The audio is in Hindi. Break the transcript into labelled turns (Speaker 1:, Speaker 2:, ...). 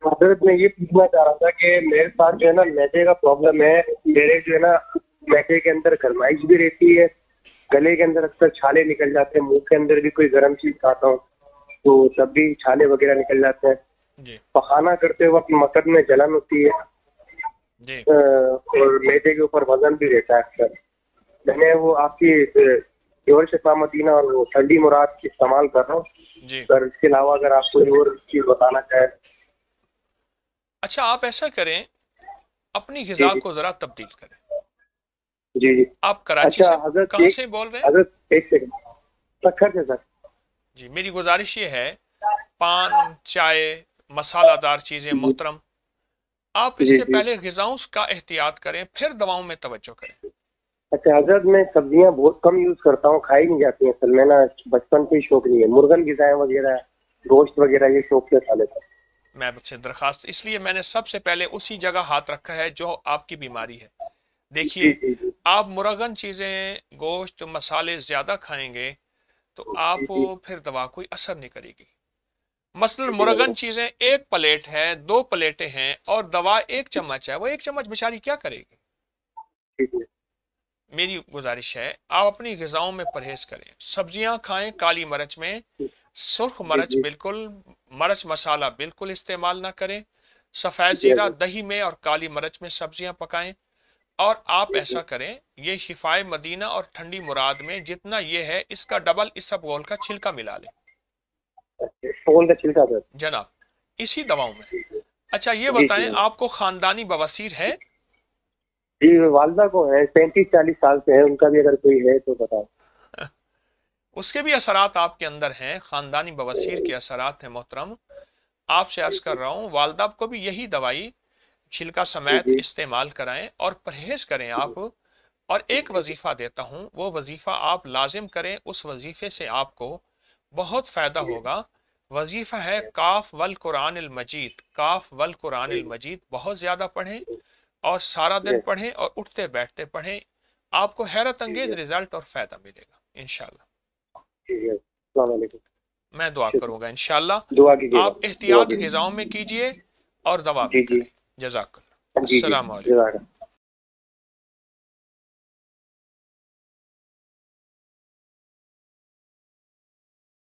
Speaker 1: हजरत मैं ये पूछना चाह रहा था कि मेरे साथ जो है ना मैदे का प्रॉब्लम है। मेरे जो है ना मैदे के अंदर गरमाइश भी रहती है, गले के अंदर अक्सर छाले निकल जाते हैं, मुंह के अंदर भी कोई गर्म चीज खाता हूँ तो तब भी छाले वगैरह निकल जाते हैं।
Speaker 2: जी।
Speaker 1: पखाना करते वक्त मकद में जलन होती है।
Speaker 2: जी।
Speaker 1: और मैदे के ऊपर वजन भी रहता है अक्सर। मैंने वो आपकी प्योर शिफा मदीना और वो ठंडी मुराद इस्तेमाल कर रहा हूँ।
Speaker 2: जी।
Speaker 1: सर इसके अलावा अगर आप कोई और चीज बताना चाहें।
Speaker 2: अच्छा, आप ऐसा करें, अपनी
Speaker 1: जी
Speaker 2: ग़िज़ा
Speaker 1: जी।
Speaker 2: को ज़रा तब्दील करें।
Speaker 1: जी जी।
Speaker 2: आप कराची
Speaker 1: अच्छा
Speaker 2: से
Speaker 1: हजरत
Speaker 2: कहाँ
Speaker 1: एक,
Speaker 2: से बोल रहे हैं?
Speaker 1: हजरत एक सेकंड, सखर से सर।
Speaker 2: जी, मेरी गुजारिश ये है, पान, चाय, मसालादार चीज़ें
Speaker 1: जी
Speaker 2: मोहतरम, आप
Speaker 1: जी
Speaker 2: इससे
Speaker 1: जी।
Speaker 2: पहले ग़िज़ाओं का एहतियात करें, फिर दवाओं में तवज्जो करें।
Speaker 1: अच्छा हजरत मैं सब्जियां बहुत कम यूज करता हूँ, खाई नहीं जाती हैं सर। मैं ना बचपन से ही शौक नहीं है, मुर्गन गिजाएं वगैरह, गोश्त वगैरह ये शौक से खा लेता हूँ।
Speaker 2: मैं आपसे दरखास्त, इसलिए मैंने सबसे पहले उसी जगह हाथ रखा है जो आपकी बीमारी है।
Speaker 1: जी
Speaker 2: देखिए,
Speaker 1: जी जी।
Speaker 2: आप मुर्गन चीज़ें, गोश्त, मसाले ज़्यादा खाएंगे तो
Speaker 1: जी
Speaker 2: आप
Speaker 1: जी।
Speaker 2: फिर दवा कोई असर नहीं करेगी। मसलन
Speaker 1: जी जी
Speaker 2: मुर्गन
Speaker 1: हजरत।
Speaker 2: चीज़ें एक प्लेट है, दो प्लेटें हैं और दवा एक चम्मच है, वो एक चम्मच बेचारी क्या करेगी?
Speaker 1: जी जी।
Speaker 2: मेरी गुजारिश है, आप अपनी ग़िज़ाओं में परहेज़ करें, सब्जियां खाएं काली मिर्च में, सुर्ख
Speaker 1: जी
Speaker 2: मिर्च
Speaker 1: जी।
Speaker 2: बिल्कुल, मिर्च मसाला बिल्कुल इस्तेमाल ना करें। सफ़ेद
Speaker 1: जी
Speaker 2: ज़ीरा
Speaker 1: हजरत।
Speaker 2: दही में और काली मिर्च में सब्जियां पकाएं। और आप
Speaker 1: जी जी।
Speaker 2: ऐसा करें, ये शिफाए मदीना और ठंडी मुराद में जितना ये है इसका डबल इसबगोल का छिलका मिला लें।
Speaker 1: अच्छा, फोन का छिलका सर।
Speaker 2: जनाब, इसी दवाओं में। अच्छा, ये
Speaker 1: जी जी
Speaker 2: बताएं,
Speaker 1: हजरत।
Speaker 2: आपको ख़ानदानी बवासीर है?
Speaker 1: जी वालदा को है, 35-40 साल से है, उनका भी अगर कोई है तो बताओ।
Speaker 2: उसके भी असरात आपके अंदर हैं, ख़ानदानी बवासीर के असरात हैं मोहतरम। आपसे अर्ज कर रहा हूँ, वालदा को भी यही दवाई छिलका
Speaker 1: जी
Speaker 2: समेत
Speaker 1: जी।
Speaker 2: इस्तेमाल कराएं और परहेज करें आप। और एक वजीफा देता हूं, वो वजीफा आप लाजिम करें, उस वजीफे से आपको बहुत फायदा होगा। वजीफा है काफ वल कुरान अल मजीद, काफ वल कुरान अल मजीद, बहुत ज्यादा पढ़ें और सारा दिन पढ़ें और उठते बैठते पढ़ें। आपको हैरत अंगेज रिजल्ट और फायदा मिलेगा इंशाल्लाह।
Speaker 1: अस्सलाम वालेकुम।
Speaker 2: मैं दुआ
Speaker 1: शुक्रिया।
Speaker 2: करूंगा इंशाल्लाह।
Speaker 1: दुआ कीजिएगा।
Speaker 2: आप
Speaker 1: दुआ
Speaker 2: एहतियात ग़िज़ाओं
Speaker 1: कीजिए।
Speaker 2: में कीजिए और दवा भी
Speaker 1: जी जी।
Speaker 2: करें। जज़ाकल्लाह।
Speaker 1: जी जी।
Speaker 2: अस्सलाम वालेकुम।
Speaker 1: जज़ाक